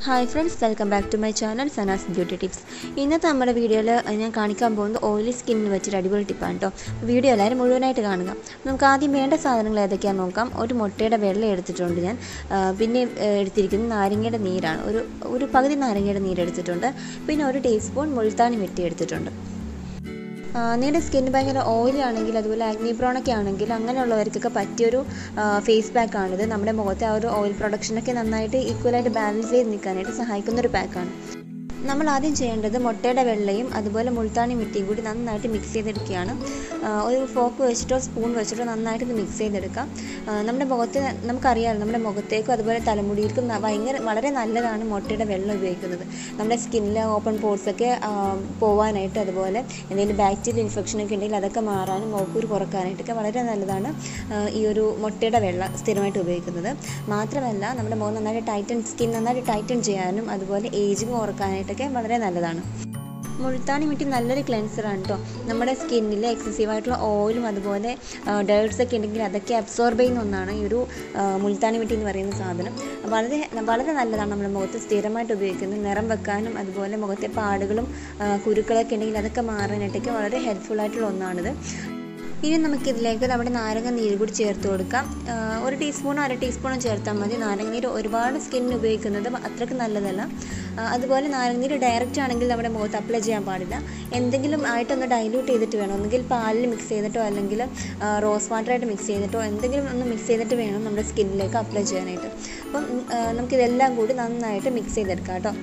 Hi friends, welcome back to my channel Sana's Beauty Tips. ഇന്നത്തെ നമ്മുടെ വീഡിയോയിൽ ഞാൻ കാണിക്കാൻ പോകുന്നത് ഓയിലി സ്കിന്നിന് വെച്ചൊരു അടിപൊളി ടിപ്പാണ് കേട്ടോ. വീഡിയോ എല്ലാവരും മുഴുവനായിട്ട് കാണുക. നമുക്ക് ആദ്യം വേണ്ട സാധനങ്ങൾ ഏതൊക്കെയാണെന്ന് നോക്കാം. ഒരു മുട്ടയുടെ വെള്ളം എടുത്തിട്ടുണ്ട് ഞാൻ. പിന്നെ എടുത്തിരിക്കുന്നത് നാരങ്ങയുടെ നീരാണ്. ഒരു പകുതി നാരങ്ങയുടെ നീര് എടുത്തിട്ടുണ്ട്. പിന്നെ ഒരു ടീസ്പൂൺ മുൾത്താണി മിട്ടി എടുത്തിട്ടുണ്ട്. നിങ്ങളുടെ സ്കിൻ ഭയങ്കര ഓയിലി ആണെങ്കിൽ അതുപോലെ ആഗ്നി പ്രോൺ ഒക്കെ ആണെങ്കിൽ അങ്ങനെയുള്ളവർക്കൊക്കെ പറ്റിയൊരു ഫേസ് പാക്കാണിത്. നമ്മുടെ മുഖത്തെ ആ ഒരു ഓയിൽ പ്രൊഡക്ഷനൊക്കെ നന്നായിട്ട് ഈക്വലായിട്ട് ബാലൻസ് ചെയ്ത് നിൽക്കാനായിട്ട് സഹായിക്കുന്നൊരു പാക്കാണ്. നമ്മൾ ആദ്യം ചെയ്യേണ്ടത് മുട്ടയുടെ വെള്ളയും അതുപോലെ മുൾത്താണി മിട്ടിയും കൂടി നന്നായിട്ട് മിക്സ് ചെയ്തെടുക്കുകയാണ്. ഒരു ഫോർക്ക് വെച്ചിട്ടോ സ്പൂൺ വെച്ചിട്ടോ നന്നായിട്ട് ഇത് മിക്സ് ചെയ്തെടുക്കാം. നമ്മുടെ മുഖത്ത് നമുക്കറിയാമല്ലോ, നമ്മുടെ മുഖത്തേക്കും അതുപോലെ തലമുടിയിൽക്കും വളരെ നല്ലതാണ് മുട്ടയുടെ വെള്ളം ഉപയോഗിക്കുന്നത്. നമ്മുടെ സ്കിന്നിലെ ഓപ്പൺ പോർട്സൊക്കെ പോകാനായിട്ട് അതുപോലെ എന്തെങ്കിലും ബാക്ടീരിയൽ ഇൻഫെക്ഷനൊക്കെ ഉണ്ടെങ്കിൽ അതൊക്കെ മാറാനും മുഖക്കുരു കുറക്കാനായിട്ടൊക്കെ വളരെ നല്ലതാണ് ഈ ഒരു മുട്ടയുടെ വെള്ളം സ്ഥിരമായിട്ട് ഉപയോഗിക്കുന്നത്. മാത്രമല്ല നമ്മുടെ മുഖം നന്നായിട്ട് സ്കിൻ നന്നായിട്ട് ടൈറ്റൻ ചെയ്യാനും അതുപോലെ ഏജിങ് കുറക്കാനായിട്ടൊക്കെ വളരെ നല്ലതാണ്. മുൾത്താണി മിട്ടി നല്ലൊരു ക്ലെൻസറാണ് കേട്ടോ. നമ്മുടെ സ്കിന്നിൽ എക്സസീവായിട്ടുള്ള ഓയിലും അതുപോലെ ഡേർട്സ് ഒക്കെ ഉണ്ടെങ്കിൽ അതൊക്കെ അബ്സോർബ് ചെയ്യുന്ന ഒന്നാണ് ഈ ഒരു മുൾത്താണി മിട്ടി എന്ന് പറയുന്ന സാധനം. വളരെ നല്ലതാണ് നമ്മുടെ മുഖത്ത് സ്ഥിരമായിട്ട് ഉപയോഗിക്കുന്നത്. നിറം വെക്കാനും അതുപോലെ മുഖത്തെ പാടുകളും കുരുക്കളൊക്കെ ഉണ്ടെങ്കിൽ അതൊക്കെ മാറാനായിട്ടൊക്കെ വളരെ ഹെൽപ്ഫുള്ളായിട്ടുള്ള ഒന്നാണിത്. ഇനി നമുക്കിതിലേക്ക് നമ്മുടെ നാരങ്ങ നീര് കൂടി ചേർത്ത് കൊടുക്കാം. ഒരു ടീസ്പൂണോ അര ടീസ്പൂണോ ചേർത്താൽ മതി. നാരങ്ങ നീര് ഒരുപാട് സ്കിന്നിന് ഉപയോഗിക്കുന്നത് അത്രയ്ക്ക് നല്ലതല്ല. അതുപോലെ നാരങ്ങ നീര് ഡയറക്റ്റ് ആണെങ്കിൽ നമ്മുടെ മുഖത്ത് അപ്ലൈ ചെയ്യാൻ പാടില്ല. എന്തെങ്കിലും ആയിട്ടൊന്ന് ഡൈല്യൂട്ട് ചെയ്തിട്ട് വേണം, ഒന്നുകിൽ പാലിൽ മിക്സ് ചെയ്തിട്ടോ അല്ലെങ്കിൽ റോസ് വാട്ടറായിട്ട് മിക്സ് ചെയ്തിട്ടോ എന്തെങ്കിലും ഒന്ന് മിക്സ് ചെയ്തിട്ട് വേണം നമ്മുടെ സ്കിന്നിലേക്ക് അപ്ലൈ ചെയ്യാനായിട്ട്. അപ്പം നമുക്കിതെല്ലാം കൂടി നന്നായിട്ട് മിക്സ് ചെയ്തെടുക്കാം കേട്ടോ.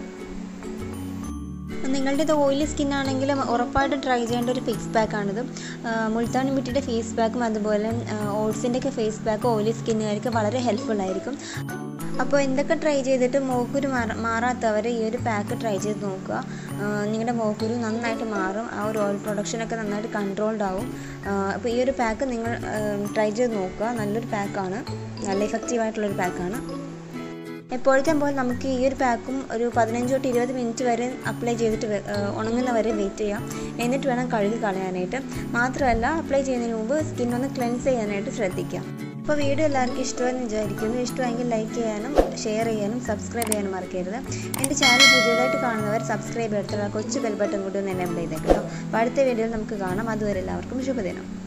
നിങ്ങളുടേത് ഓയിലി സ്കിന്നാണെങ്കിലും ഉറപ്പായിട്ട് ട്രൈ ചെയ്യേണ്ട ഒരു ഫേസ് പാക്കാണിത്. മുൾത്താണി മിട്ടിയുടെ ഫേസ് പാക്കും അതുപോലെ ഓട്സിൻ്റെയൊക്കെ ഫേസ് പാക്ക് ഓയിലി സ്കിന്നുകാർക്ക് വളരെ ഹെൽപ്ഫുള്ളായിരിക്കും. അപ്പോൾ എന്തൊക്കെ ട്രൈ ചെയ്തിട്ട് മുഖക്കുരു മാറാത്തവർ ഈ ഒരു പാക്ക് ട്രൈ ചെയ്ത് നോക്കുക. നിങ്ങളുടെ മുഖക്കുരു നന്നായിട്ട് മാറും. ആ ഒരു ഓയിൽ പ്രൊഡക്ഷനൊക്കെ നന്നായിട്ട് കൺട്രോൾഡ് ആവും. അപ്പോൾ ഈ ഒരു പാക്ക് നിങ്ങൾ ട്രൈ ചെയ്ത് നോക്കുക. നല്ലൊരു പാക്കാണ്, നല്ല എഫക്റ്റീവായിട്ടുള്ളൊരു പാക്കാണ്. എപ്പോഴത്തെ പോലെ നമുക്ക് ഈ ഒരു പാക്കും ഒരു 15 തൊട്ട് 20 മിനിറ്റ് വരെ അപ്ലൈ ചെയ്തിട്ട് ഉണങ്ങുന്നവരെ വെയിറ്റ് ചെയ്യാം. എന്നിട്ട് വേണം കഴുകി കളയാനായിട്ട്. മാത്രമല്ല അപ്ലൈ ചെയ്യുന്നതിന് മുമ്പ് സ്കിന്നൊന്ന് ക്ലെൻസ് ചെയ്യാനായിട്ട് ശ്രദ്ധിക്കാം. അപ്പോൾ വീഡിയോ എല്ലാവർക്കും ഇഷ്ടമെന്ന് വിചാരിക്കുന്നു. ഇഷ്ടമെങ്കിൽ ലൈക്ക് ചെയ്യാനും ഷെയർ ചെയ്യാനും സബ്സ്ക്രൈബ് ചെയ്യാനും മറക്കരുത്. എൻ്റെ ചാനൽ പുതിയതായിട്ട് കാണുന്നവർ സബ്സ്ക്രൈബ് എടുത്തുള്ള കൊച്ചു ബെൽ ബട്ടൺ കൂടി ഒന്ന് എനേബിൾ ചെയ്തേക്കാം. അപ്പോൾ അടുത്ത വീഡിയോയിൽ നമുക്ക് കാണാം. അതുവരെ എല്ലാവർക്കും ശുഭദിനം.